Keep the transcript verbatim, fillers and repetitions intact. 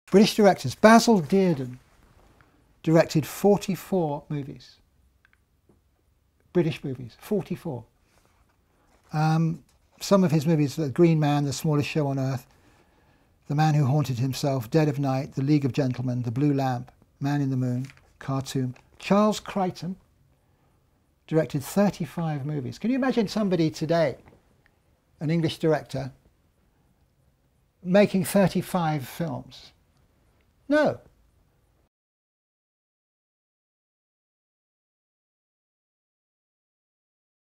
British directors. Basil Dearden directed forty-four movies. British movies, forty-four. Um, some of his movies, The Green Man, The Smallest Show on Earth, The Man Who Haunted Himself, Dead of Night, The League of Gentlemen, The Blue Lamp, Man in the Moon, Khartoum. Charles Crichton directed thirty-five movies. Can you imagine somebody today, an English director, making thirty-five films? No.